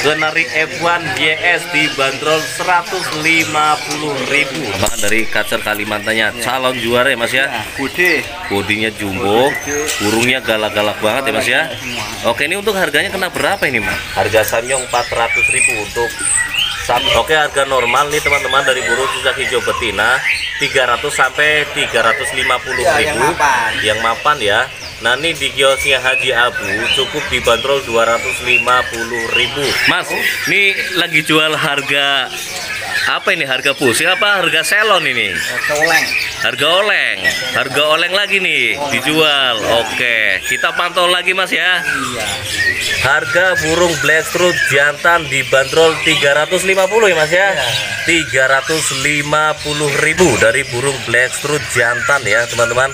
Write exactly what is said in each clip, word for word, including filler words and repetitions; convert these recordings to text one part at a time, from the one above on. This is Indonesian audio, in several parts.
Kenari F satu Y S dibanderol seratus lima puluh ribu. Bang dari kacer Kalimantannya, calon juara ya Mas ya. Budi. Bodinya jumbo, burungnya galak-galak banget ya Mas ya. Oke, ini untuk harganya kena berapa ini Mas? Harga Samyong empat ratus ribu untuk satu. Oke, harga normal nih teman-teman dari burung cucak hijau betina tiga ratus sampai tiga ratus lima puluh ribu. Yang mapan. Yang mapan ya. Nah ini di kiosnya Haji Abu cukup dibanderol dua ratus lima puluh ribu. Mas, ini lagi jual harga apa ini? Harga pusing apa harga selon ini? Harga oleng. Harga oleng. Harga oleng lagi nih dijual. Oke, kita pantau lagi Mas ya. Iya. Harga burung blackstrut jantan dibanderol tiga ratus lima puluh ya Mas ya. tiga ratus lima puluh ribu dari burung blackstrut jantan ya teman-teman.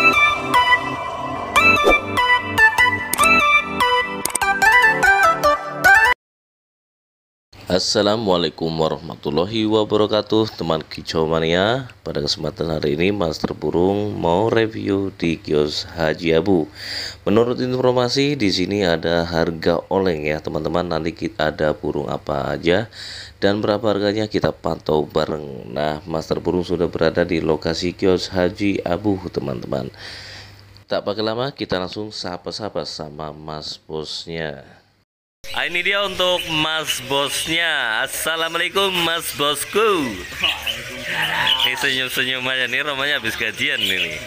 Assalamualaikum warahmatullahi wabarakatuh, teman kicau mania. Pada kesempatan hari ini Master Burung mau review di kios Haji Abu. Menurut informasi di sini ada harga oleng ya teman-teman. Nanti kita ada burung apa aja dan berapa harganya kita pantau bareng. Nah, Master Burung sudah berada di lokasi kios Haji Abu teman-teman. Tak pakai lama, kita langsung sapa-sapa sama Mas Bosnya. Ah, ini dia untuk Mas Bosnya. Assalamualaikum Mas Bosku. Ini senyum-senyum aja nih, romanya habis gajian ini.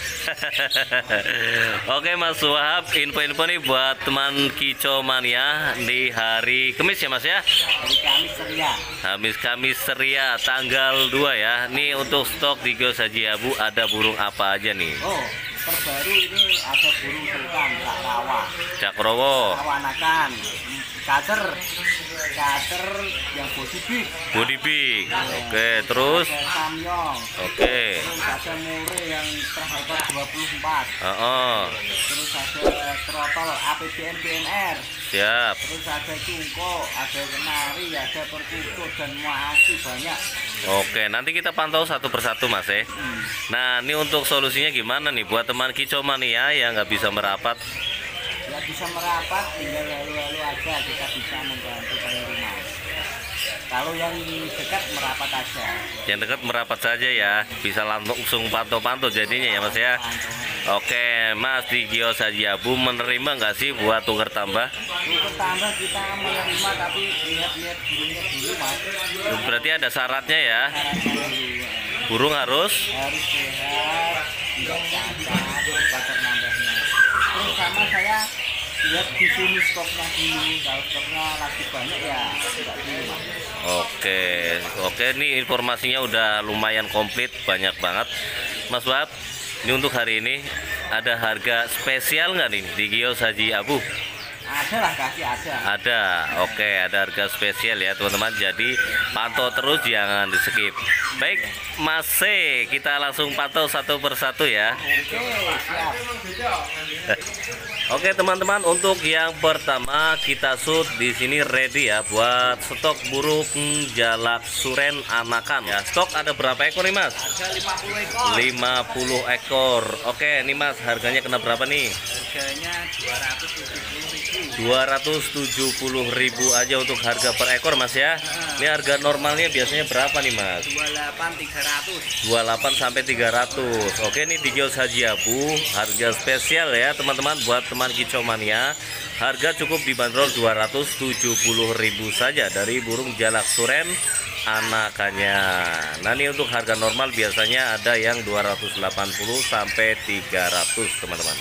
Oke Mas Wahab, info-info nih buat teman kicau mania di hari Kamis ya Mas ya. Hari Kamis ceria. Kamis Kamis ceria tanggal dua ya. Nih untuk stok di kios Haji Abu ada burung apa aja nih? Oh, terbaru ini ada burung sultan Cakrawa. Cakrowo. Awanakan. Kacer. Kacer yang body big. Body big. Oke, terus Ada Samyong. oke. Terus ada Mure yang terharga dua puluh empat. Oh, Terus ada trotol A P B N B N R. siap. Terus ada cungko, ada kenari, ada perkutut dan masih banyak. Oke, nanti kita pantau satu persatu Mas ya. Hmm. Nah, ini untuk solusinya gimana nih buat teman kicau mania yang nggak bisa merapat? Ya bisa merapat, tinggal lalu-lalu aja kita bisa membantu pengiriman. Kalau yang dekat merapat aja. Yang dekat merapat saja ya, bisa langsung pantau-pantau jadinya ya Mas ya. Oke Mas, di kios Haji Abu menerima nggak sih buat tukar tambah? Untuk tambah kita menerima tapi lihat-lihat burungnya dulu Mas. Berarti ada syaratnya ya. Syaratnya dulu. Burung harus Harus sehat, tidak cacat, bakat nambahnya. Terus sama saya lihat di sini stoknya dulu. Kalau stoknya lagi banyak ya tidak dulu Mas. Oke, oke, ini informasinya udah lumayan komplit, banyak banget, Mas Wahab. Ini untuk hari ini ada harga spesial nggak nih di kios Haji Abu? Ada lah, kasih ada. Ada, oke, ada harga spesial ya teman-teman. Jadi pantau terus, jangan di skip. Baik, Mas C, kita langsung pantau satu persatu ya. Oke, siap. Oke teman-teman, untuk yang pertama kita shoot di sini ready ya buat stok burung jalak suren anakan ya. Stok ada berapa ekor nih Mas? Harga lima puluh ekor. lima puluh ekor. Oke, nih Mas, harganya kena berapa nih? Harganya dua ratus tujuh puluh ribu. dua ratus tujuh puluh ribu aja untuk harga per ekor Mas ya. Ini harga normalnya biasanya berapa nih Mas? dua puluh delapan tiga ratus. dua puluh delapan sampai tiga ratus. Oke, ini di kios Haji Abu harga spesial ya teman-teman buat teman kicau mania. Harga cukup dibanderol dua ratus tujuh puluh ribu saja dari burung jalak suren anakannya. Nah, ini untuk harga normal biasanya ada yang dua ratus delapan puluh sampai tiga ratus teman-teman.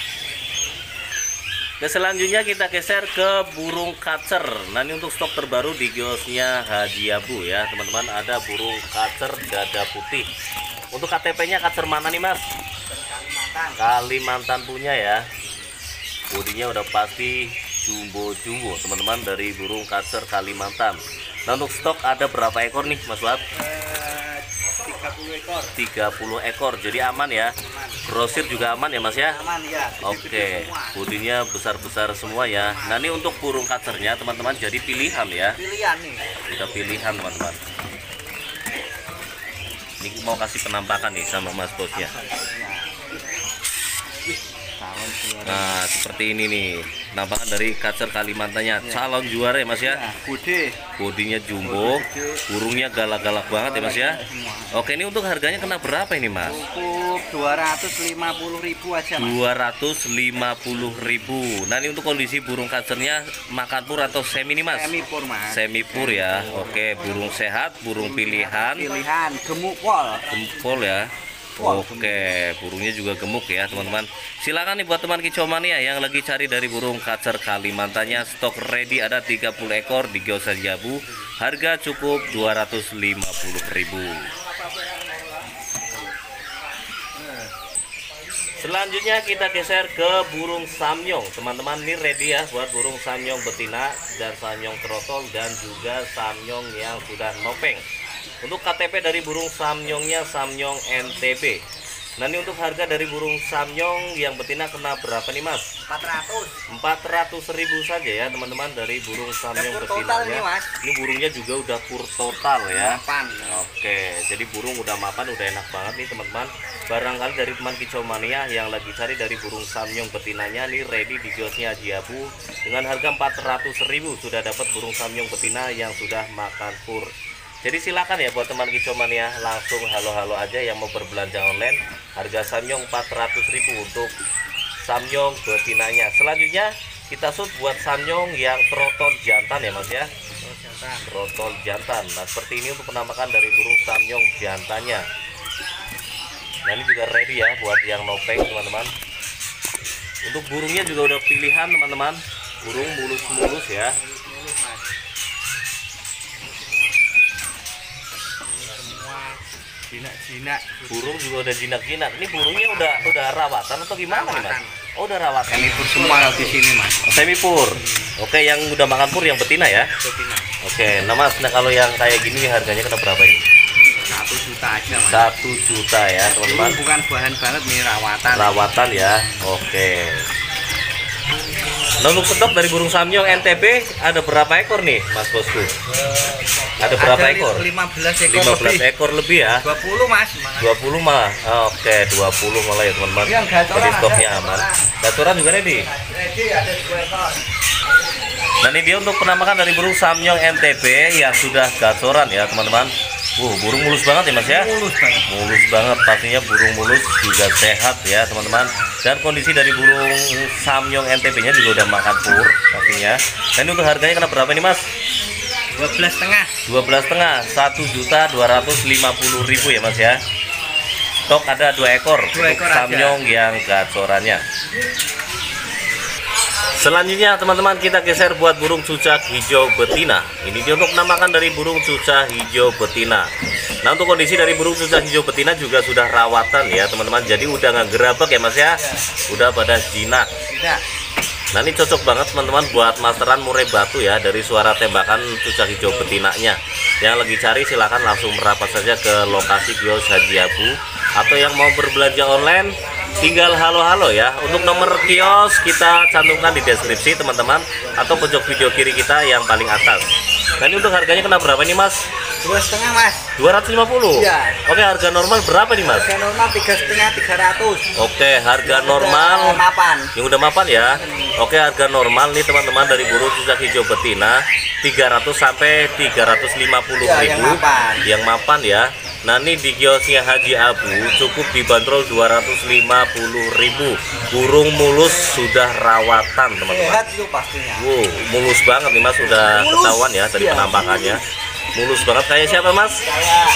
Dan selanjutnya kita geser ke burung kacer. Nah, ini untuk stok terbaru di kiosnya Haji Abu ya teman-teman. Ada burung kacer dada putih. Untuk K T P-nya kacer mana nih Mas? Kalimantan. Kalimantan punya ya. Bodinya udah pasti jumbo-jumbo teman-teman dari burung kacer Kalimantan. Nah, untuk stok ada berapa ekor nih Mas Wahab? Eh, tiga puluh ekor. tiga puluh ekor, jadi aman ya. Grosir juga aman ya Mas ya. Aman ya. Oke, bodinya besar-besar semua ya. Nah, ini untuk burung kacernya teman-teman jadi pilihan ya. Pilihan nih. Kita pilihan teman-teman. Ini mau kasih penampakan nih sama Mas Bosnya. Calon juara Nah, seperti ini nih nampakan dari kacer Kalimantannya. Ya. Calon juara ya Mas ya. Nah, gede. Bodinya jumbo, burungnya galak-galak banget ya Mas ya. Oke, ini untuk harganya kena berapa ini Mas? Cukup dua ratus lima puluh ribu aja Mas. dua ratus lima puluh ribu. Nah, ini untuk kondisi burung kacernya makan pur atau semi nih Mas? Semi pur Mas. Semi pur ya. Oke, burung sehat, burung pilihan. Pilihan gemuk pol. Gempol ya. Oke, burungnya juga gemuk ya teman-teman. Silakan nih buat teman kicau mania yang lagi cari dari burung kacer Kalimantannya, stok ready ada tiga puluh ekor di Kios Haji Abu. Harga cukup dua ratus lima puluh ribu. Selanjutnya kita geser ke burung samyong. Teman-teman, ini ready ya buat burung samyong betina dan samyong trotol dan juga samyong yang sudah nopeng. Untuk K T P dari burung samyongnya samyong N T B. Nah, ini untuk harga dari burung samyong yang betina kena berapa nih Mas? empat ratus. empat ratus ribu saja ya teman-teman dari burung samyong betinanya. Ini, ini burungnya juga udah pur total ya. Mapan. Oke, jadi burung udah mapan, udah enak banget nih teman-teman. Barangkali dari teman kicau mania yang lagi cari dari burung samyong betinanya, nih ready di kiosnya Haji Abu dengan harga empat ratus ribu sudah dapat burung samyong betina yang sudah makan pur. Jadi silakan ya buat teman kicau mania, langsung halo-halo aja yang mau berbelanja online. Harga samyong empat ratus ribu untuk samyong betinanya. Selanjutnya kita shoot buat samyong yang trotol jantan ya Mas ya. Trotol jantan. Nah, seperti ini untuk penampakan dari burung samyong jantannya. Nah, ini juga ready ya buat yang nopeng teman-teman. Untuk burungnya juga udah pilihan teman-teman. Burung mulus-mulus ya. Jinak-jinak. Burung juga udah jinak-jinak. Ini burungnya udah udah rawatan atau gimana nih Mas? Oh, udah rawatan. Semi pur semua di sini Mas. Semi pur. Oke, yang udah makan pur yang betina ya. Betina. Oke, nah Mas, nah kalau yang kayak gini harganya kena berapa ini? Satu juta aja Mas. Satu juta ya teman-teman. Ini bukan bahan banget nih, rawatan. Rawatan ya. Oke. Nah, untuk stok dari burung samyong N T B ada berapa ekor nih Mas Bosku? Ada berapa Ada ekor? lima belas ekor lima belas lebih. ekor lebih ya. dua puluh Mas. dua puluh malah. Oke, dua puluh malah ya teman-teman. Yang gacoran Jadi stoknya ada, aman. gacoran. Gacoran juga ready. Ready ada dua ekor. Nah, ini dia untuk penampakan dari burung samyong N T B yang sudah gacoran ya teman-teman. Wow, burung mulus banget ya Mas ya. Mulus banget. Mulus banget, pastinya burung mulus juga sehat ya teman-teman. Dan kondisi dari burung samyong N T B-nya juga udah makan pur pastinya. Dan untuk harganya kena berapa nih Mas? dua belas setengah. dua belas setengah, satu juta dua ratus lima puluh ribu ya Mas ya. Stok ada dua ekor, Dua ekor untuk samyong yang gacorannya. Selanjutnya teman-teman kita geser buat burung cucak hijau betina. Ini dia untuk penampakan dari burung cucak hijau betina. Nah, untuk kondisi dari burung cucak hijau betina juga sudah rawatan ya teman-teman. Jadi udah nggak gerabak ya Mas ya. Udah pada jinak. Tidak. Nah, ini cocok banget teman-teman buat masteran murai batu ya. Dari suara tembakan cucak hijau betinanya. Yang lagi cari silahkan langsung merapat saja ke lokasi Kios Haji Abu. Atau yang mau berbelanja online tinggal halo-halo ya. Untuk nomor kios kita cantumkan di deskripsi teman-teman, atau pojok video kiri kita yang paling atas. Dan ini untuk harganya kena berapa nih Mas? Dua setengah Mas. dua ratus lima puluh. Iya. Oke, harga normal berapa nih Mas? Harga normal tiga setengah tiga ratus. Oke, harga normal Mapan. yang udah mapan ya. Oke, harga normal nih teman-teman dari burung cucak hijau betina tiga ratus sampai tiga ratus lima puluh Ya, ribu. yang mapan. Yang mapan ya. Nah, ini di kiosnya Haji Abu cukup dibanderol dua ratus lima puluh ribu. Burung mulus sudah rawatan teman-teman. Sehat itu pastinya. Wow, mulus banget nih Mas, sudah Mulus. ketahuan ya dari Iya. penampakannya. Mulus banget, kayak siapa Mas? Kayak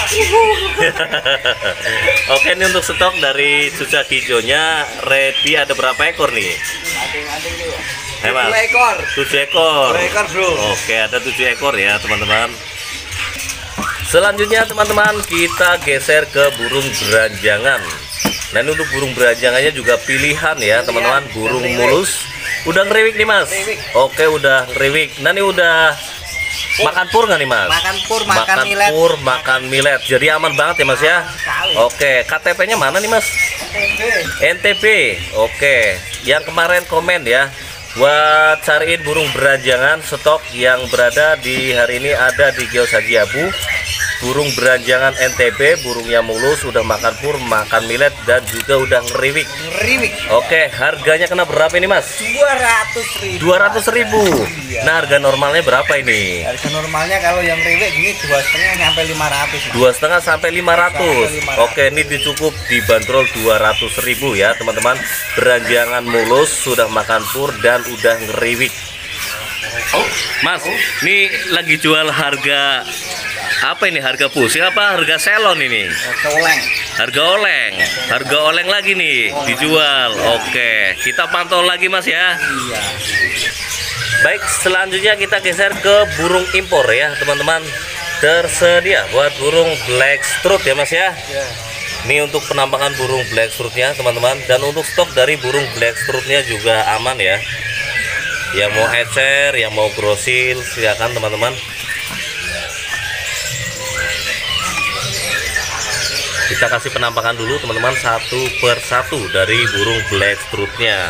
Oke, ini untuk stok dari cucak hijaunya ready ada berapa ekor nih? anting-anting itu. Hei, Mas. Dua ekor. tujuh ekor. Dua ekor bro. Oke, ada tujuh ekor ya teman-teman. Selanjutnya teman-teman kita geser ke burung beranjangan. Nah, ini untuk burung beranjangannya juga pilihan ya teman-teman. Burung mulus. Udah ngeriwik nih Mas? Ngeriwik. Oke, udah ngeriwik. Nah, ini udah makan pur nggak nih Mas? Makan pur, makan, Makan milet. pur, makan milet. Jadi aman banget ya Mas ya? Sekali. Oke, K T P-nya mana nih Mas? N T B. Oke, yang kemarin komen ya buat cariin burung beranjangan, stok yang berada di hari ini ada di Kios Haji Abu. burung beranjangan N T B, burungnya mulus, udah makan pur, makan millet, dan juga udah ngeriwik. Ngeriwik. Oke, harganya kena berapa ini Mas? dua ratus ribu. dua ratus ribu. Iya. Nah, harga normalnya berapa ini? Harga normalnya kalau yang ngeriwik gini dua setengah sampai lima ratus. Dua setengah sampai lima ratus. Sampai lima ratus. Oke, ini dicukup dibanderol dua ratus ribu ya teman-teman. Beranjangan mulus, sudah makan pur, dan udah ngeriwik. Mas, ini lagi jual harga apa ini? Harga pusing apa harga selon ini? Harga oleng. Harga oleng. Harga oleng lagi nih dijual. Oke, kita pantau lagi Mas ya. Iya. Baik, selanjutnya kita geser ke burung impor ya teman-teman. Tersedia buat burung black strut ya Mas ya. Ya. Ini untuk penampakan burung black strutnya teman-teman, dan untuk stok dari burung black strutnya juga aman ya. Yang mau ecer, yang mau grosil, silakan teman-teman. Kita kasih penampakan dulu teman-teman satu per satu dari burung black strutnya.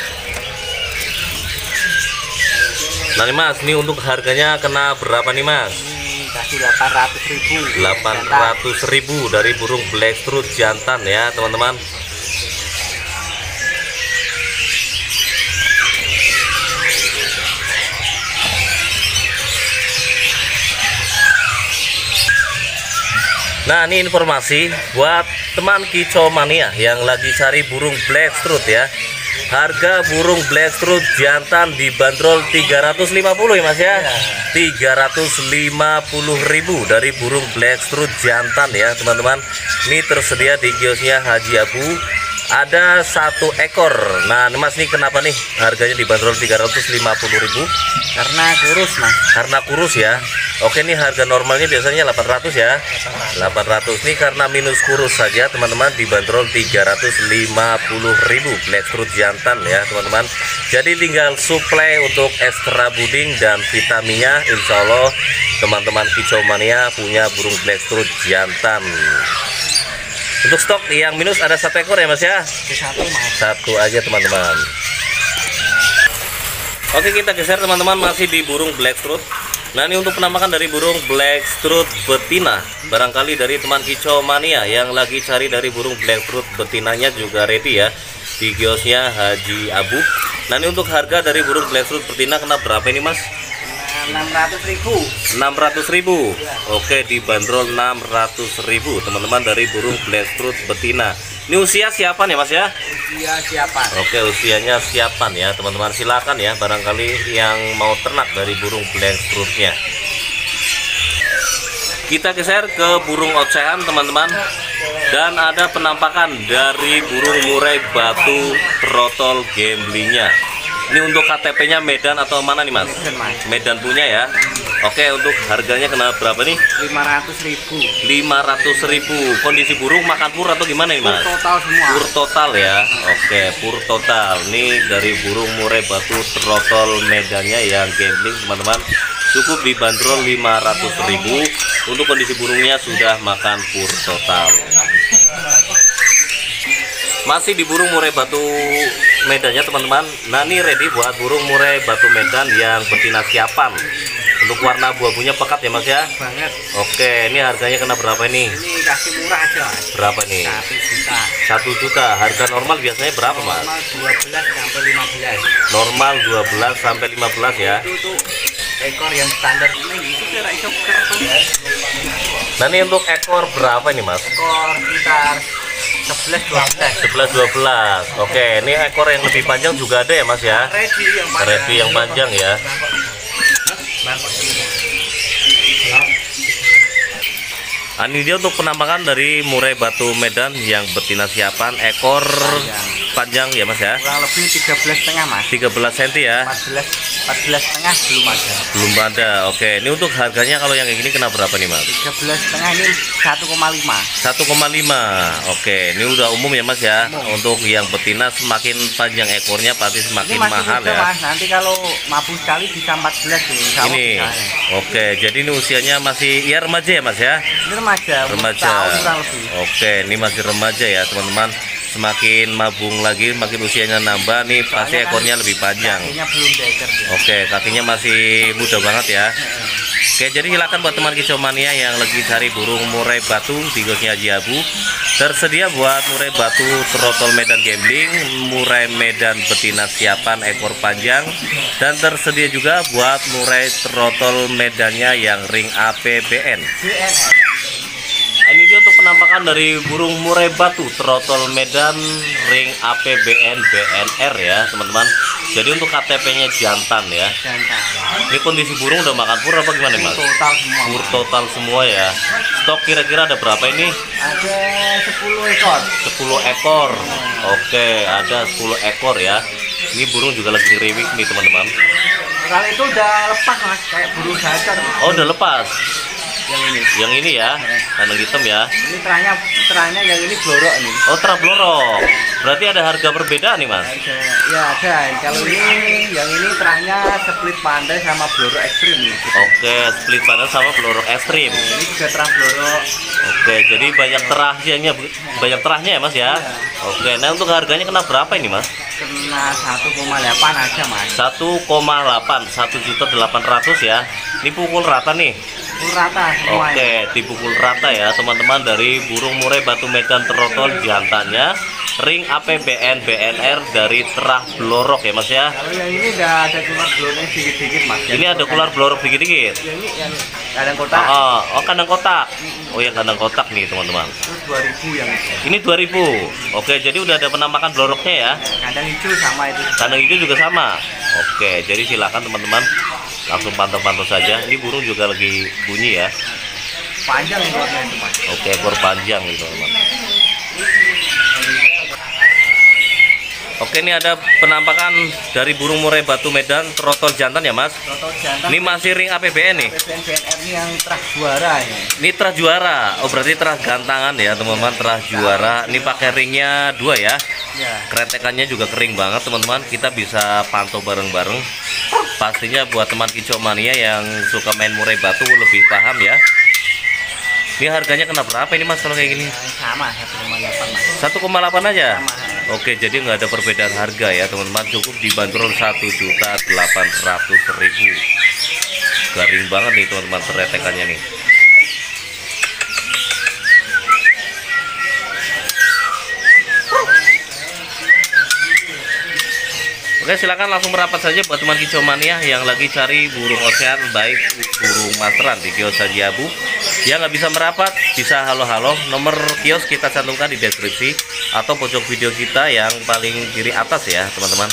Nah nih Mas, ini untuk harganya kena berapa nih Mas? Ini kasih delapan ratus ribu. delapan ratus ribu dari burung black strut jantan ya teman-teman. Nah, ini informasi buat teman kicau mania yang lagi cari burung black strut ya. Harga burung black strut jantan dibanderol tiga ratus lima puluh ya Mas ya. tiga ratus lima puluh ribu dari burung black strut jantan ya teman-teman. Ini tersedia di kiosnya Haji Abu. Ada satu ekor. Nah, Mas, ini kenapa nih harganya dibanderol tiga ratus lima puluh ribu? Karena kurus Mas. Karena kurus ya. Oke, ini harga normalnya biasanya delapan ratus ya. delapan ratus nih karena minus kurus saja teman-teman, dibanderol tiga ratus lima puluh ribu black strut jantan ya teman-teman. Jadi tinggal suplai untuk ekstra buding dan vitaminnya, insya Allah teman-teman kicau mania punya burung black strut jantan. Untuk stok yang minus ada satu ekor ya Mas ya. Satu Mas. Satu aja teman-teman. Oke, kita geser teman-teman, masih di burung black strut. Nah, ini untuk penampakan dari burung black strut betina. Barangkali dari teman kicau mania yang lagi cari dari burung black strut betinanya juga ready ya di kiosnya Haji Abu. Nah, ini untuk harga dari burung black strut betina kena berapa ini Mas? enam ratus ribu. enam ratus ribu. Oke, dibanderol enam ratus ribu teman-teman dari burung black strut betina. Ini usia siapan ya Mas ya? Usia siapa? Oke, usianya siapan ya teman-teman. Silakan ya barangkali yang mau ternak dari burung black strutnya. Kita geser ke burung ocehan teman-teman, dan ada penampakan dari burung murai batu trotol gamblingnya. Ini untuk K T P-nya Medan atau mana nih Mas? Medan, Mas. Medan punya ya. Oke, untuk harganya kena berapa nih? lima ratus ribu. lima ratus ribu. Kondisi burung makan pur atau gimana nih Mas? Total semua. Pur total ya. Oke, pur total. Ini dari burung murai batu trotol Medannya yang gambling teman-teman. Cukup dibanderol lima ratus ribu. Untuk kondisi burungnya sudah makan pur total. Masih di burung murai batu Medannya teman-teman. Nah, ini ready buat burung murai batu Medan yang betina siapan. Untuk warna abu-abunya pekat ya Mas ya. Banget. Oke, ini harganya kena berapa ini? Ini kasih murah aja Mas. Berapa nih? Satu juta. Satu juta. Harga normal biasanya berapa Mas? Normal dua belas sampai lima belas. Normal dua belas sampai lima belas ya. Itu tuh ekor yang standar ini itu kira iso kertas. Nah, ini untuk ekor berapa ini Mas? Ekor sekitar sebelas dua belas. sebelas dua belas. Oke, ini ekor yang lebih panjang juga ada ya Mas ya? Ready yang panjang. Ready yang panjang ya. Nah, ini dia untuk penampakan dari murai batu Medan yang betina siapan, ekor panjang ya Mas ya. Kurang lebih tiga belas setengah Mas. tiga belas senti ya. empat belas empat belas setengah belum ada. Belum ada. Oke, ini untuk harganya kalau yang kayak gini kena berapa nih Mas? tiga belas setengah ini satu koma lima. satu koma lima. Oke, ini udah umum ya Mas ya. Umum. Untuk yang betina semakin panjang ekornya pasti semakin Ini masih mahal muda, ya. Mas. Nanti kalau mabuk sekali bisa empat belas ini. Ini. Oke, jadi ini usianya masih ya remaja ya Mas ya. Ini remaja. umur Remaja. tahun kurang lebih. Oke, ini masih remaja ya teman-teman. Semakin mabung lagi, makin usianya nambah nih, pasti Soalnya kan ekornya lebih panjang. Kakinya belum deker. Oke, kakinya masih muda banget ya. Oke, Oke, jadi silakan buat teman kicau mania yang lagi cari burung murai batu di kiosnya Haji Abu. Tersedia buat murai batu trotol Medan gambling, murai Medan betina siapan ekor panjang, dan tersedia juga buat murai trotol Medannya yang ring A P B N. Ini dia untuk penampakan dari burung murai batu trotol Medan ring A P B N B N R ya teman-teman. Jadi untuk K T P-nya jantan ya. Jantan. Ini kondisi burung udah makan pur apa gimana Mas? Total semua. Pur total semua ya. Stok kira-kira ada berapa ini? Ada sepuluh ekor. sepuluh ekor. Oke, ada sepuluh ekor ya. Ini burung juga lagi riwik nih teman-teman. Kalau itu udah lepas Mas, kayak burung gacor. Oh, udah lepas. Yang ini. Yang ini ya, kandang hitam ya. Ini terahnya, terahnya yang ini blorok nih. Oh, terah blorok. Berarti ada harga perbedaan nih Mas? Ada, ya ada. Kalau ini, yang ini terahnya split pandai sama blorok ekstrim nih. Oke, split panel sama blorok ekstrim. Ini juga terah blorok. Oke, jadi banyak terahnya, banyak terahnya ya Mas ya. Oke, nah untuk harganya kena berapa ini Mas? Kena satu koma delapan aja Mas. satu koma delapan, satu juta delapan ratus ya. Ini pukul rata nih. Pukul rata semua. Oke, dipukul rata ya teman-teman dari burung murai batu Medan trotol jantannya ring A P B N B N R dari terah blorok ya Mas ya. Kalau yang ini udah ada keluar bloroknya sedikit-sedikit Mas. Ini ada keluar blorok dikit-dikit. Yang ini yang kandang kotak. Oh, oh kandang kotak. Oh yang kandang kotak nih teman-teman. Terus dua ribu yang itu. Ini dua ribu. Oke, jadi udah ada penampakan bloroknya ya. Kandang hijau sama itu. Kandang hijau juga sama. Oke, jadi silakan teman-teman langsung pantau-pantau saja. Ini burung juga lagi bunyi ya. Panjang ekornya itu Mas. Oke, ekor panjang nih teman-teman. Oke, ini ada penampakan dari burung murai batu Medan trotol jantan ya Mas. Trotol jantan. Ini masih ring A P B N nih. B N B N R ini yang terah juara ya. Ini terah juara. Oh berarti terah gantangan ya teman-teman, terah juara. Ini pakai ringnya dua ya. Ya. Kretekannya juga kering banget teman-teman. Kita bisa pantau bareng-bareng. Pastinya buat teman kicau mania yang suka main murai batu lebih paham ya. Ini harganya kena berapa ini Mas kalau kayak gini? Sama satu koma delapan Mas. satu koma delapan aja. Sama. Oke, jadi nggak ada perbedaan harga ya teman-teman. Cukup dibanderol satu juta delapan ratus ribu. Garing banget nih teman-teman kretekannya nih. Oke, silakan langsung merapat saja buat teman kicau mania yang lagi cari burung ocehan baik burung masteran di kios Haji Abu. Yang nggak bisa merapat bisa halo-halo, nomor kios kita cantumkan di deskripsi atau pojok video kita yang paling kiri atas ya teman-teman.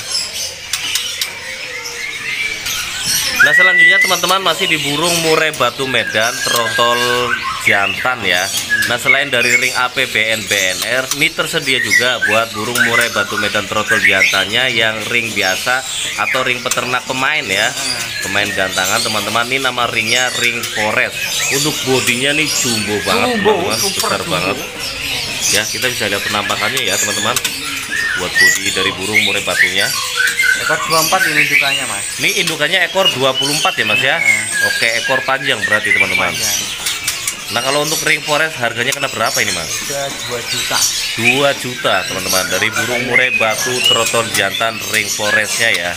Nah selanjutnya teman-teman masih di burung murai batu Medan trotol jantan ya. Nah selain dari ring A P B N B N R, ini tersedia juga buat burung murai batu Medan trotol jantannya yang ring biasa atau ring peternak pemain ya. Pemain gantangan teman-teman. Ini nama ringnya ring forest. Untuk bodinya nih jumbo banget teman-teman, besar banget. Ya kita bisa lihat penampakannya ya teman-teman. Buat bodi dari burung murai batunya. Ekor dua puluh empat ini indukannya Mas. Ini indukannya ekor dua puluh empat ya Mas ya. Oke, ekor panjang berarti teman-teman. Nah kalau untuk ring forest harganya kena berapa ini Mas? Sudah dua juta. dua juta teman-teman dari burung murai batu trotol jantan ring forestnya ya.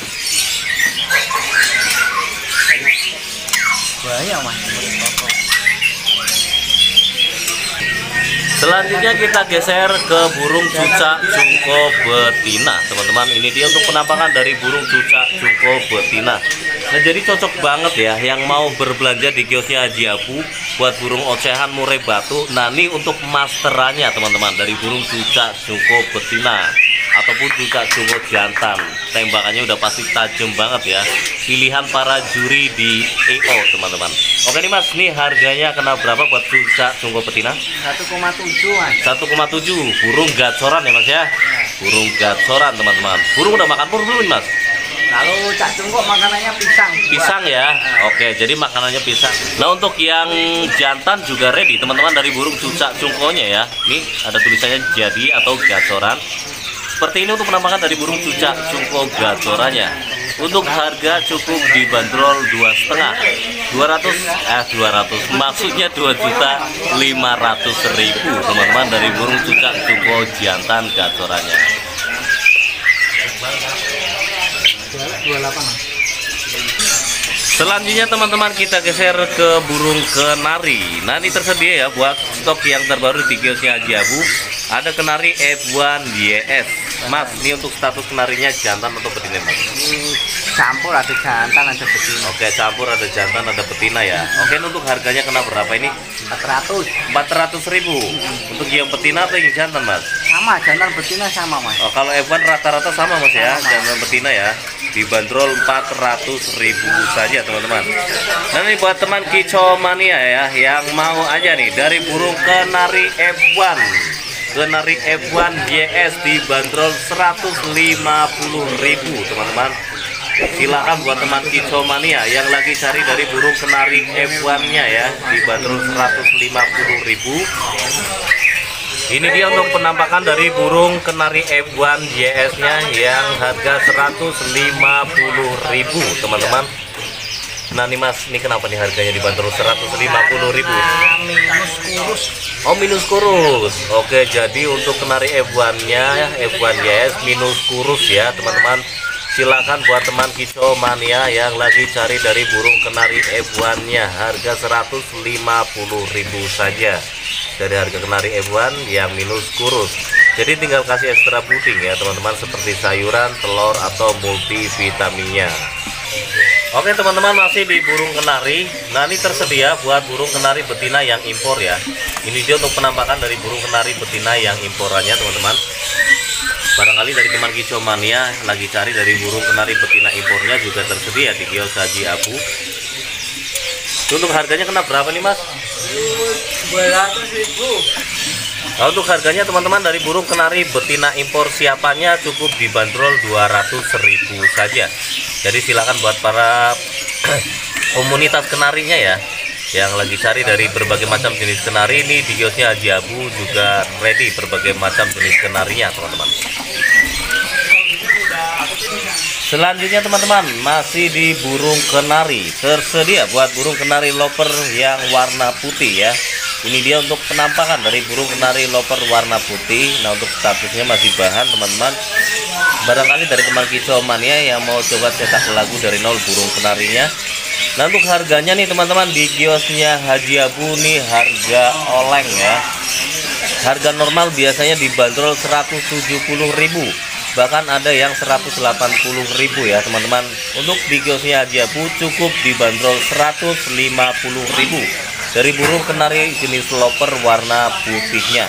Banyak Mas. Selanjutnya kita geser ke burung cucak jungko betina teman-teman. Ini dia untuk penampakan dari burung cucak jungko betina. Nah jadi cocok banget ya yang mau berbelanja di kiosnya Haji Abu buat burung ocehan murai batu. Nah ini untuk masterannya teman-teman dari burung cucak jungko betina ataupun cucak jungko jantan. Tembakannya udah pasti tajam banget ya. Pilihan para juri di E O teman-teman. Oke nih Mas, nih harganya kena berapa buat cucak jungko betina? satu koma tujuh Mas. satu koma tujuh. Burung gacoran ya Mas ya. Burung gacoran teman-teman. Burung udah makan pur belum Mas? Kalau cak jungkok makanannya pisang. Pisang ya. Oke, jadi makanannya pisang. Nah, untuk yang jantan juga ready teman-teman dari burung cucak jungkonya ya. Nih ada tulisannya jadi atau gacoran. Seperti ini untuk penampakan dari burung cucak jungko gacorannya. Untuk harga cukup dibanderol dua setengah, dua ratus eh dua ratus maksudnya dua juta lima ratus ribu teman-teman dari burung cucak jungko jantan gacorannya. dua puluh delapan Mas. Selanjutnya teman-teman kita geser ke burung kenari. Nah ini tersedia ya buat stok yang terbaru di kiosnya Haji Abu. Ada kenari F satu Y S. Mas, ini untuk status kenarinya jantan atau betina, Mas? Ini campur, ada jantan ada betina. Oke, campur ada jantan ada betina ya. Oke, ini untuk harganya kena berapa ini? empat ratus. empat ratus ribu. Untuk yang betina atau yang jantan, Mas? Sama, jantan betina sama, Mas. Oh, kalau F satu rata-rata sama, Mas ya, Sama. jantan betina ya. Dibanderol empat ratus ribu saja, teman-teman. Nah, ini buat teman kicau mania ya yang mau aja nih dari burung kenari F satu. Kenari F satu Y S dibanderol seratus lima puluh ribu, teman-teman. Silakan buat teman kicau mania yang lagi cari dari burung kenari F satu-nya ya, dibanderol seratus lima puluh ribu. Ini dia untuk penampakan dari burung kenari F satu Y S-nya yang harga seratus lima puluh ribu, teman-teman. Nah nih Mas, ini kenapa nih harganya dibanderol seratus lima puluh ribu? Minus kurus. Oh, minus kurus. Oke, jadi untuk kenari F satu-nya F satu Y S minus kurus ya, teman-teman. Silakan buat teman kicau mania yang lagi cari dari burung kenari F satu-nya, harga seratus lima puluh ribu saja. Dari harga kenari F satu yang minus kurus. Jadi tinggal kasih ekstra puding ya, teman-teman, seperti sayuran, telur atau multivitaminnya. Oke teman-teman, masih di burung kenari. Nah ini tersedia buat burung kenari betina yang impor ya. Ini dia untuk penampakan dari burung kenari betina yang imporannya, teman-teman. Barangkali dari teman kicau mania lagi cari dari burung kenari betina impornya juga tersedia di kios Haji Abu. Untuk harganya kena berapa nih Mas? dua ratus ribu. Nah, untuk harganya teman-teman dari burung kenari betina impor siapannya cukup dibanderol dua ratus ribu saja. Jadi silakan buat para komunitas kenarinya ya yang lagi cari dari berbagai macam jenis kenari, ini di kiosnya Haji Abu juga ready berbagai macam jenis kenarinya, teman-teman. Selanjutnya teman-teman, masih di burung kenari. Tersedia buat burung kenari loper yang warna putih ya. Ini dia untuk penampakan dari burung kenari loper warna putih. Nah untuk statusnya masih bahan, teman-teman. Barangkali dari teman kicau mania yang mau coba cetak lagu dari nol burung kenarinya. Nah untuk harganya nih teman-teman, di kiosnya Haji Abu nih harga oleng ya. Harga normal biasanya dibanderol seratus tujuh puluh ribu, bahkan ada yang seratus delapan puluh ribu ya teman-teman. Untuk di kiosnya Haji Abu cukup dibanderol seratus lima puluh ribu dari burung kenari jenis loper warna putihnya.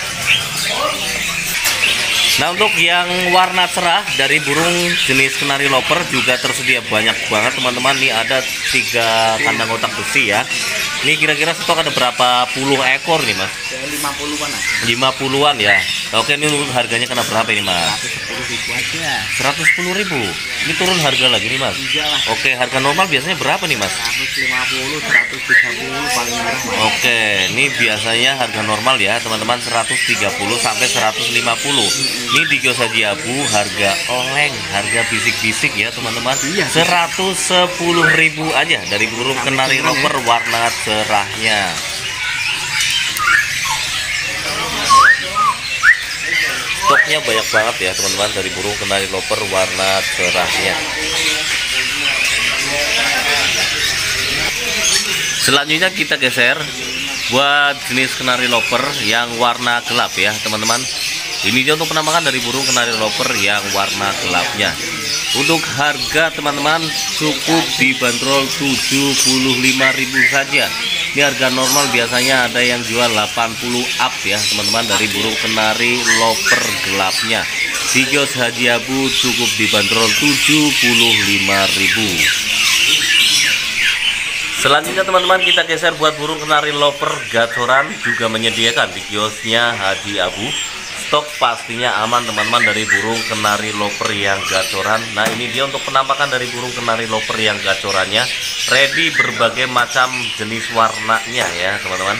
Nah untuk yang warna cerah dari burung jenis kenari loper juga tersedia banyak banget teman-teman. Ini ada tiga kandang kotak besi ya. Ini kira-kira stok ada berapa puluh ekor nih Mas? lima puluhan. lima puluhan ya. Oke, ini harganya kena berapa ini Mas? seratus sepuluh ribu aja. seratus sepuluh ribu. Ini turun harga lagi nih Mas? Iya lah. Oke, harga normal biasanya berapa nih Mas? seratus lima puluh, seratus tiga puluh paling murah Mas. Oke, ini biasanya harga normal ya teman-teman, seratus tiga puluh sampai seratus lima puluh. Ini di kios Haji Abu harga oleng, harga bisik-bisik ya teman-teman. Iya, seratus sepuluh ribu aja dari burung kenari loper warna cerahnya. Stoknya banyak banget ya teman-teman dari burung kenari loper warna cerahnya. Selanjutnya kita geser buat jenis kenari loper yang warna gelap ya teman-teman. Ini dia untuk penampakan dari burung kenari loper yang warna gelapnya. Untuk harga teman-teman cukup dibanderol tujuh puluh lima ribu saja. Ini harga normal biasanya ada yang jual delapan puluh up ya teman-teman dari burung kenari loper gelapnya. Di kios Haji Abu cukup dibanderol tujuh puluh lima ribu. Selanjutnya teman-teman kita geser buat burung kenari loper gacoran juga menyediakan di kiosnya Haji Abu. Stok pastinya aman teman-teman dari burung kenari loper yang gacoran. Nah ini dia untuk penampakan dari burung kenari loper yang gacorannya, ready berbagai macam jenis warnanya ya teman-teman.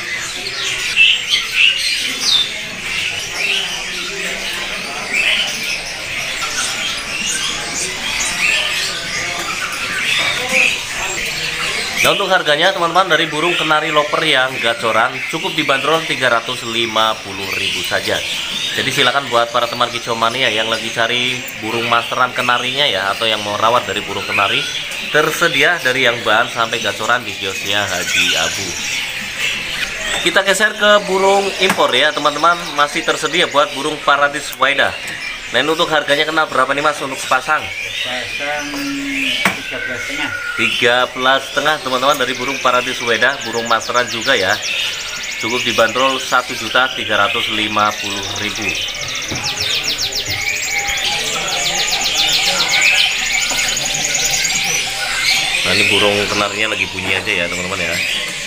Nah untuk harganya teman-teman dari burung kenari loper yang gacoran cukup dibanderol tiga ratus lima puluh ribu saja. Jadi silakan buat para teman kicau mania yang lagi cari burung masteran kenarinya ya, atau yang mau rawat dari burung kenari, tersedia dari yang bahan sampai gacoran di kiosnya Haji Abu. Kita geser ke burung impor ya teman-teman, masih tersedia buat burung Paradis Waidah. Nah ini untuk harganya kena berapa nih Mas untuk sepasang? Pasang tiga belas setengah. tiga belas setengah teman-teman, dari burung Paradis Waidah, burung masteran juga ya. Cukup dibanderol satu juta tiga ratus lima puluh ribu. Nah ini burung kenarnya lagi bunyi aja ya teman-teman ya.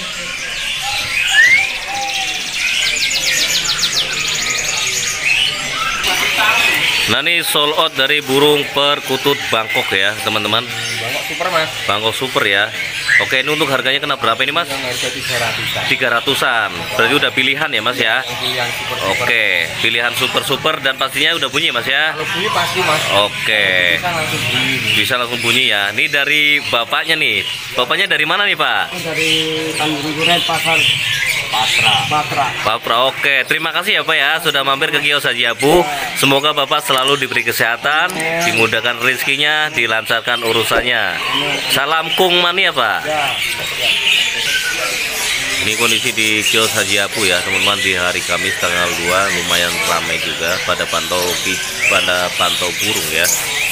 Nah ini sold out dari burung perkutut Bangkok ya teman-teman. Bangkok super Mas. Bangkok super ya. Oke, ini untuk harganya kena berapa ini Mas? Yang harga tiga ratusan. tiga ratusan. Berarti udah pilihan ya Mas ya? Pilihan super, super. Oke, pilihan super-super dan pastinya udah bunyi Mas ya? Kalau bunyi pasti Mas. Oke. Bisa langsung bunyi. Bisa langsung bunyi ya. Ini dari bapaknya nih. Bapaknya dari mana nih Pak? Dari Tanjung Duren Pasar Patra. Patra. Patra. Oke, terima kasih ya Pak ya sudah mampir ke kios Haji Abu. Semoga Bapak selalu diberi kesehatan, dimudahkan rezekinya, dilancarkan urusannya. Salam kung mania Pak. Ya. Ini kondisi di kios Haji Abu ya teman-teman, di hari Kamis tanggal dua, lumayan ramai juga pada pantau pada pantau burung ya.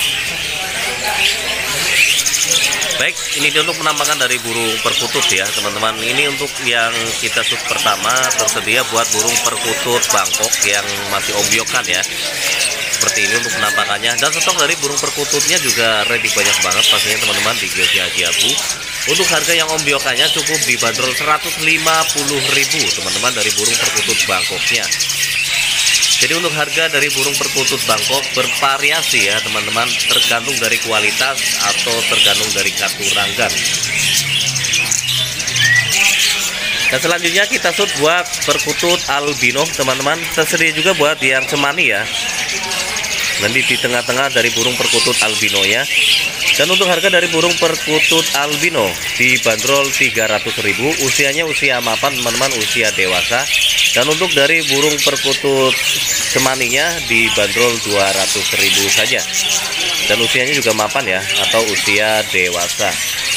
Baik, ini dia untuk penampakan dari burung perkutut ya teman-teman. Ini untuk yang kita shoot pertama, tersedia buat burung perkutut Bangkok yang masih ombyokan ya. Seperti ini untuk penampakannya, dan stok dari burung perkututnya juga ready banyak banget pastinya teman-teman di kios Haji Abu. Untuk harga yang ombyokannya cukup dibanderol seratus lima puluh ribu teman-teman dari burung perkutut Bangkoknya. Jadi untuk harga dari burung perkutut Bangkok bervariasi ya teman-teman, tergantung dari kualitas atau tergantung dari katurangan. Dan selanjutnya kita shoot buat perkutut albino teman-teman, tersedia juga buat yang cemani ya. Nanti di tengah-tengah dari burung perkutut albino ya. Dan untuk harga dari burung perkutut albino dibanderol tiga ratus ribu, usianya usia mapan teman-teman, usia dewasa. Dan untuk dari burung perkutut cemaninya dibanderol dua ratus ribu saja. Dan usianya juga mapan ya, atau usia dewasa.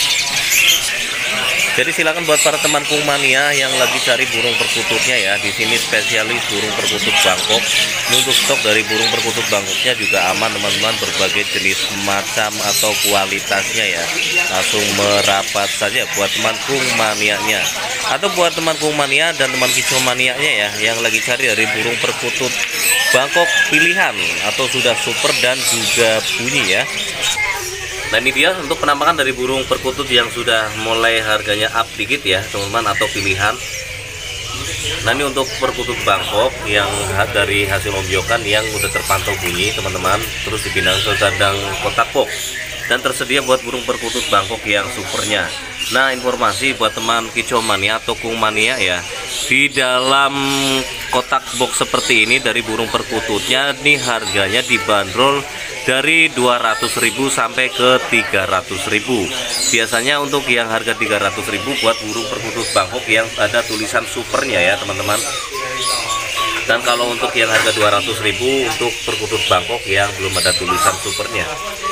Jadi silakan buat para teman kung mania yang lagi cari burung perkututnya ya. Di sini spesialis burung perkutut Bangkok. Ini untuk stok dari burung perkutut Bangkoknya juga aman teman-teman, berbagai jenis macam atau kualitasnya ya. Langsung merapat saja buat teman kung manianya, atau buat teman kung mania dan teman kicau manianya ya yang lagi cari dari burung perkutut Bangkok pilihan atau sudah super dan juga bunyi ya. Nah ini dia untuk penampakan dari burung perkutut yang sudah mulai harganya up dikit ya teman-teman, atau pilihan. Nah ini untuk perkutut Bangkok yang dari hasil ombyokan yang udah terpantau bunyi teman-teman, terus dipindah ke kandang kotak box, dan tersedia buat burung perkutut Bangkok yang supernya. Nah informasi buat teman kicau mania atau kung mania ya, di dalam kotak box seperti ini dari burung perkututnya nih harganya dibanderol dari dua ratus ribu sampai ke tiga ratus ribu. Biasanya untuk yang harga tiga ratus ribu buat burung perkutut Bangkok yang ada tulisan supernya ya teman-teman. Dan kalau untuk yang harga dua ratus ribu untuk perkutut Bangkok yang belum ada tulisan supernya.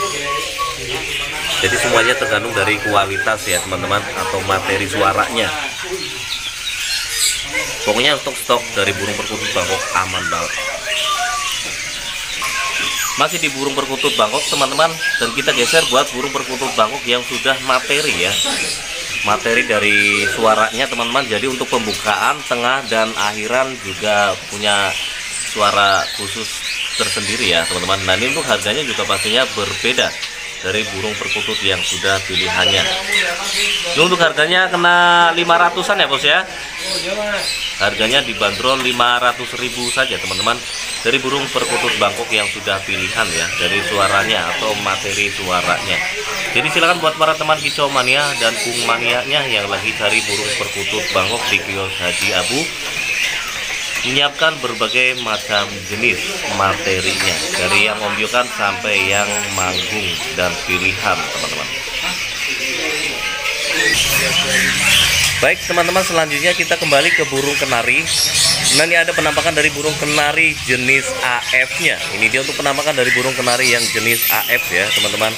Jadi semuanya tergantung dari kualitas ya teman-teman, atau materi suaranya. Pokoknya untuk stok dari burung perkutut Bangkok aman banget. Masih di burung perkutut Bangkok teman-teman, dan kita geser buat burung perkutut Bangkok yang sudah materi ya. Materi dari suaranya teman-teman, jadi untuk pembukaan, tengah, dan akhiran juga punya suara khusus tersendiri ya teman-teman. Nah ini untuk harganya juga pastinya berbeda dari burung perkutut yang sudah pilihannya. Ini untuk harganya kena lima ratusan ya bos ya. Harganya dibanderol lima ratus ribu saja teman-teman, dari burung perkutut Bangkok yang sudah pilihan ya, dari suaranya atau materi suaranya. Jadi silakan buat para teman kicau mania dan kung manianya yang lagi cari burung perkutut Bangkok di kios Haji Abu, menyiapkan berbagai macam jenis materinya, dari yang ombyokan sampai yang manggung dan pilihan teman-teman. Baik teman-teman, selanjutnya kita kembali ke burung kenari. Nah, ini ada penampakan dari burung kenari jenis A F-nya. Ini dia untuk penampakan dari burung kenari yang jenis A F ya, teman-teman.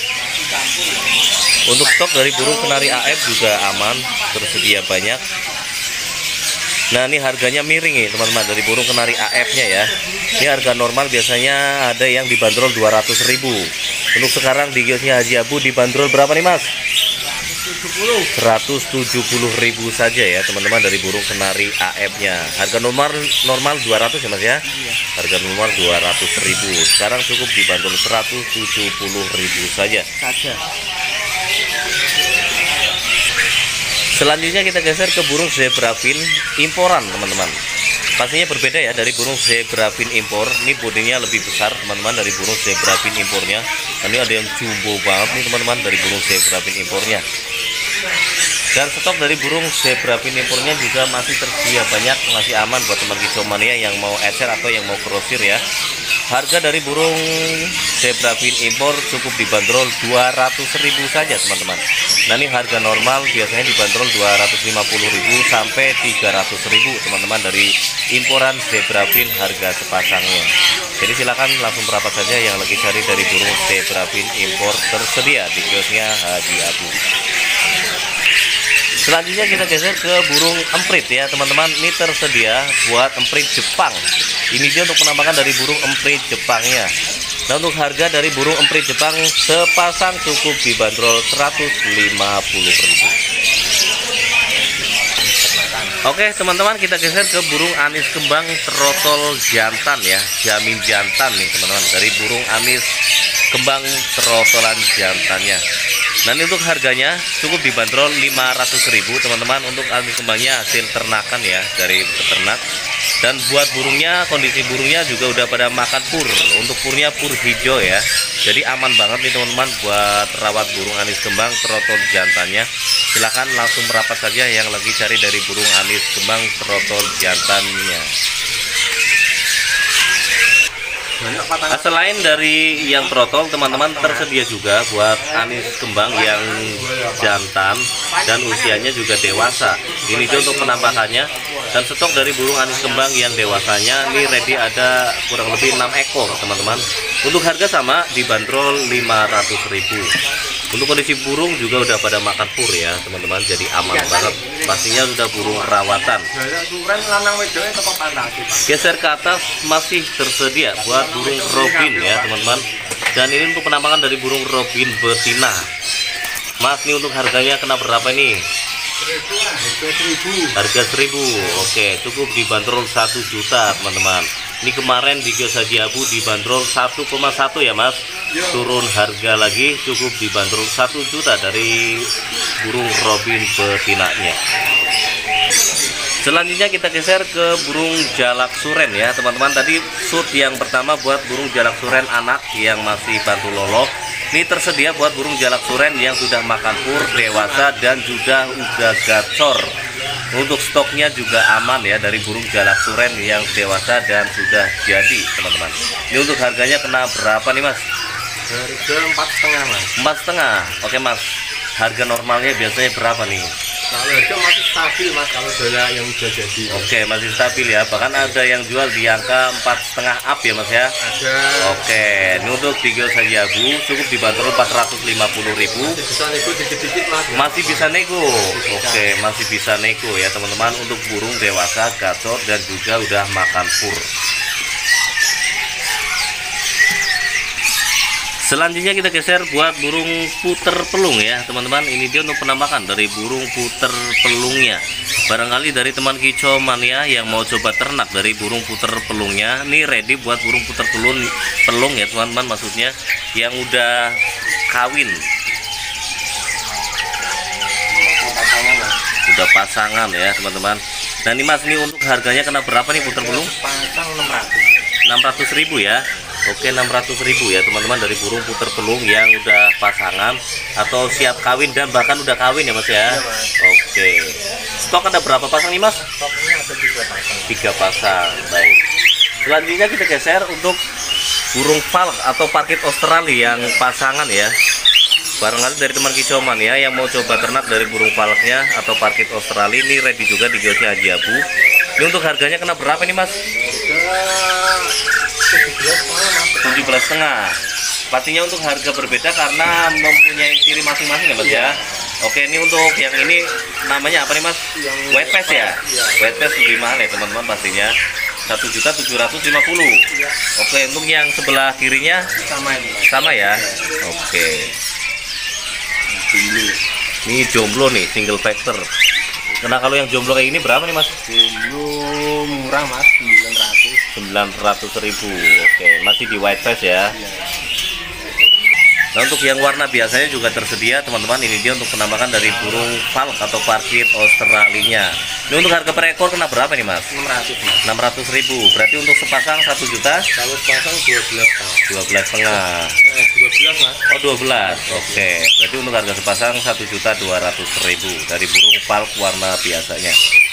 Untuk stok dari burung kenari A F juga aman, tersedia banyak. Nah, ini harganya miring nih, teman-teman, dari burung kenari A F-nya ya. Ini harga normal biasanya ada yang dibanderol dua ratus ribu. Untuk sekarang di kiosnya Haji Abu dibanderol berapa nih, Mas? seratus tujuh puluh ribu saja ya, teman-teman, dari burung kenari A F-nya. Harga normal normal dua ratus ya, Mas ya. Harga normal dua ratus ribu. Sekarang cukup dibanderol seratus tujuh puluh ribu saja. Saja. Selanjutnya kita geser ke burung zebrafin imporan, teman-teman. Pastinya berbeda ya dari burung zebrafin impor. Ini bodinya lebih besar, teman-teman, dari burung zebrafin impornya. Dan ini ada yang jumbo banget nih, teman-teman, dari burung zebrafin impornya. Dan stok dari burung zebrafin impornya juga masih tersedia banyak, masih aman buat teman kicau mania yang mau ecer atau yang mau grosir ya. Harga dari burung zebrafin impor cukup dibanderol dua ratus ribu saja, teman-teman. Nah, ini harga normal biasanya dibanderol dua ratus lima puluh ribu sampai tiga ratus ribu, teman-teman, dari imporan zebrafin harga sepasangnya. Jadi silakan langsung merapat saja yang lagi cari dari burung zebrafin impor, tersedia di kiosnya Haji Abu. Selanjutnya kita geser ke burung emprit ya, teman-teman. Ini tersedia buat emprit Jepang. Ini dia untuk penampakan dari burung emprit Jepangnya. Nah, untuk harga dari burung emprit Jepang sepasang cukup dibanderol seratus lima puluh ribu. Oke, teman-teman, kita geser ke burung anis kembang trotol jantan ya, jamin jantan nih, teman-teman, dari burung anis kembang trotolan jantannya. Nah, ini untuk harganya cukup dibanderol lima ratus ribu, teman-teman. Untuk anis kembangnya hasil ternakan ya, dari peternak. Dan buat burungnya, kondisi burungnya juga udah pada makan pur. Untuk purnya pur hijau ya. Jadi aman banget nih, teman-teman, buat rawat burung anis kembang trotol jantannya. Silahkan langsung merapat saja yang lagi cari dari burung anis kembang trotol jantannya. Nah, selain dari yang trotol, teman-teman, tersedia juga buat anis kembang yang jantan dan usianya juga dewasa. Ini juga untuk penampakannya. Dan stok dari burung anis kembang yang dewasanya ini ready ada kurang lebih enam ekor, teman-teman. Untuk harga sama dibanderol lima ratus ribu. Untuk kondisi burung juga udah pada makan pur ya, teman-teman, jadi aman banget. Pastinya sudah burung rawatan. Geser ke atas masih tersedia buat burung robin ya, teman-teman. Dan ini untuk penampakan dari burung robin betina. Mas, ini untuk harganya kena berapa ini? Harga seribu. Oke, cukup dibanderol satu juta, teman-teman. Ini kemarin di kios Haji Abu dibanderol satu koma satu ya, Mas. Turun harga lagi, cukup dibanderol satu juta dari burung robin betinanya. Selanjutnya kita geser ke burung jalak suren ya, teman-teman. Tadi shoot yang pertama buat burung jalak suren anak yang masih bantu lolo. Ini tersedia buat burung jalak suren yang sudah makan pur, dewasa, dan juga udah gacor. Untuk stoknya juga aman ya dari burung jalak suren yang dewasa dan sudah jadi, teman-teman. Ini untuk harganya kena berapa nih, Mas? Harga empat setengah, Mas. Empat setengah. Oke, Mas. Harga normalnya biasanya berapa nih? Kalau harga masih stabil, Mas, kalau dolar yang udah jadi. Oke, masih stabil ya. Bahkan ada yang jual di angka empat setengah up ya, Mas ya. Ada. Oke, ini untuk di kios Haji Abu cukup dibanderol empat ratus lima puluh ribu. Bisa nego dikit-dikit, Mas. Masih bisa nego. Oke, masih bisa nego ya, teman-teman, untuk burung dewasa, gacor, dan juga udah makan pur. Selanjutnya kita geser buat burung puter pelung ya, teman-teman. Ini dia untuk penampakan dari burung puter pelungnya. Barangkali dari teman kicau mania yang mau coba ternak dari burung puter pelungnya, ini ready buat burung puter pelung pelung ya, teman-teman, maksudnya yang udah kawin. Udah pasangan ya, teman-teman. Nah, ini Mas, ini untuk harganya kena berapa nih puter pelung? Pasang enam ratus. enam ratus ribu ya. Oke, enam ratus ribu ya, teman-teman, dari burung puter pelung yang udah pasangan atau siap kawin dan bahkan udah kawin ya, Mas ya. Iya, Mas. Oke. Stok ada berapa pasang nih, Mas? Stoknya ada tiga pasang. Tiga pasang. Baik. Selanjutnya kita geser untuk burung falk atau parkit Australia yang pasangan ya. barangkali dari teman kicauan ya yang mau coba ternak dari burung paleknya atau parkit Australia, ini ready juga di kiosnya Haji Abu. Ini untuk harganya kena berapa nih Mas? tujuh belas setengah. Pastinya untuk harga berbeda karena mempunyai ciri masing-masing ya Mas ya. Oke, ini untuk yang ini namanya apa nih Mas? White face ya? White face lebih mahal ya teman-teman pastinya. satu juta tujuh ratus lima puluh. Oke, untuk yang sebelah kirinya Sama ini. sama ya. Oke. Ini jomblo nih, single factor. Nah, kalau yang jomblo kayak ini berapa nih Mas? Jomblo murah Mas, sembilan ratus. sembilan ratus ribu. Oke, masih di white face ya. Nah, untuk yang warna biasanya juga tersedia teman-teman. Ini dia untuk penampakan dari burung falk atau parkit Australia. Ini untuk harga per ekor kena berapa nih Mas? enam ratus Mas. enam ratus ribu. Berarti untuk sepasang satu juta Kalau pasang dua belas Mas. dua belas setengah. Eh, dua belas Mas. Oh, dua belas. Oke. Berarti untuk harga sepasang satu juta dua ratus ribu dari burung falk warna biasanya.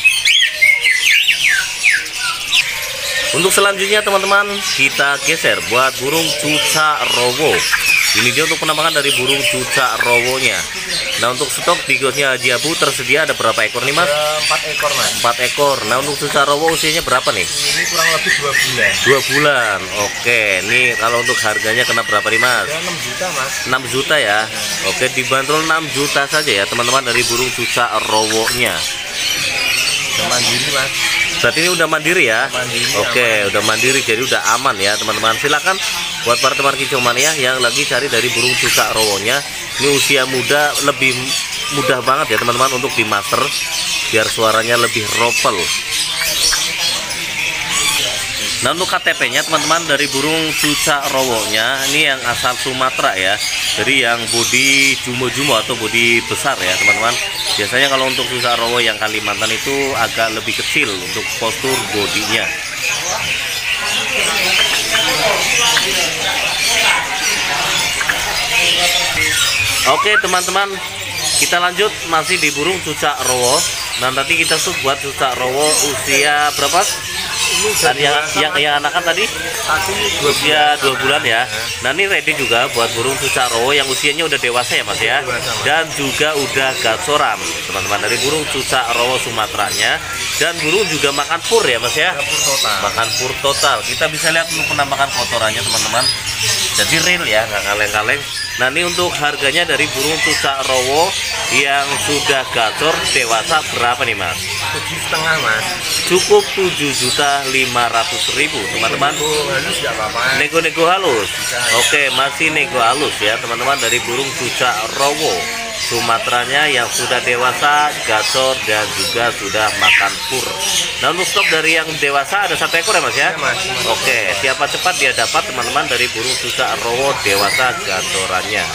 Untuk selanjutnya teman-teman, kita geser buat burung cuca rowo. Ini dia untuk penampakan dari burung cuca rowonya. Nah, untuk stok di kiosnya Haji Abu tersedia ada berapa ekor nih Mas? empat ekor Mas. empat ekor. Nah, untuk cuca rowo usianya berapa nih? Ini kurang lebih dua bulan. dua bulan. Oke, nih kalau untuk harganya kena berapa nih Mas? Ya, enam juta Mas. enam juta ya. Oke, dibanderol enam juta saja ya teman-teman dari burung cuca rowonya. Udah mandiri Mas. Berarti ini udah mandiri ya? Mandiri, Oke, aman. udah mandiri jadi udah aman ya teman-teman. Silakan buat para teman kicau mania yang lagi cari dari burung cuca rowonya. Ini usia muda, lebih mudah banget ya teman-teman untuk di master biar suaranya lebih ropel. Nah, untuk K T P-nya teman-teman dari burung cuca rowonya ini yang asal Sumatera ya. Jadi yang bodi jumo-jumo atau bodi besar ya teman-teman. Biasanya kalau untuk cuca rowo yang Kalimantan itu agak lebih kecil untuk postur bodinya. Oke teman-teman, kita lanjut masih di burung cuca rowo. Nah, nanti kita shoot buat cuca rowo usia berapa? Dan yang, yang, yang anakan tadi usia dua bulan ya. Nah, ini ready juga buat burung cuca rowo yang usianya udah dewasa ya Mas ya. Dan juga udah gacoran teman-teman dari burung cuca rowo Sumateranya. Dan burung juga makan pur ya Mas ya. Makan pur total. Kita bisa lihat untuk penampakan kotorannya teman-teman. Jadi real ya, nggak kaleng-kaleng. Nah, ini untuk harganya dari burung cuca rowo yang sudah gacor dewasa berapa nih Mas? Tujuh setengah Mas. Cukup tujuh juta lima ratus ribu teman-teman. Halus nggak apa-apa. Nego-nego halus. Oke, masih nego halus ya teman-teman dari burung cuca rowo Sumateranya yang sudah dewasa, gacor dan juga sudah makan pur. Nah, untuk stok dari yang dewasa ada satu ekor ya Mas ya? Oke, siapa cepat dia dapat teman-teman dari burung cuca rowo dewasa gacorannya.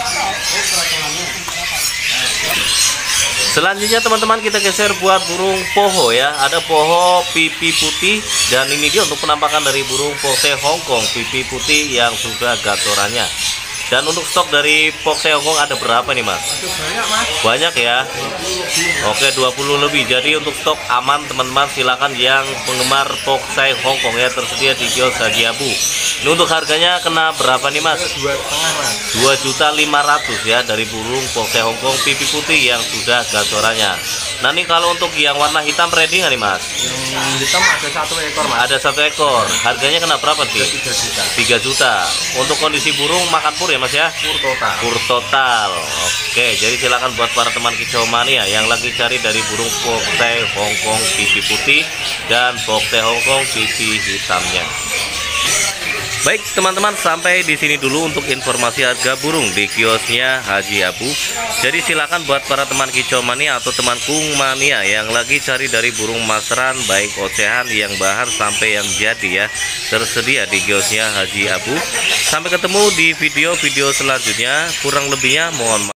Selanjutnya teman-teman kita geser buat burung poho ya. Ada poho pipi putih dan ini dia untuk penampakan dari burung pokse Hongkong pipi putih yang sudah gacorannya. Dan untuk stok dari pokse Hongkong ada berapa nih Mas? Banyak Mas. Banyak ya. Oke, dua puluh lebih. Jadi untuk stok aman teman-teman, silakan yang penggemar pokse Hongkong ya tersedia di kios Haji Abu. Ini untuk harganya kena berapa nih Mas? Dua setengah Mas. dua juta lima ratus ya dari burung pokse Hongkong pipi putih yang sudah gacorannya. Nah, ini kalau untuk yang warna hitam ready nggak nih Mas? Yang hitam ada satu ekor Mas. Ada satu ekor. Harganya kena berapa sih? tiga juta. tiga juta. Untuk kondisi burung makan pur ya Mas ya? Pur total. Pur total. Oke, jadi silakan buat para teman kicau mania yang lagi cari dari burung pokse Hongkong pipi putih dan pokse Hongkong pipi hitamnya. Baik teman-teman, sampai di sini dulu untuk informasi harga burung di kiosnya Haji Abu. Jadi silakan buat para teman kicau mania atau teman kung mania yang lagi cari dari burung masteran baik ocehan yang bahan sampai yang jadi ya, tersedia di kiosnya Haji Abu. Sampai ketemu di video-video selanjutnya. Kurang lebihnya mohon maaf.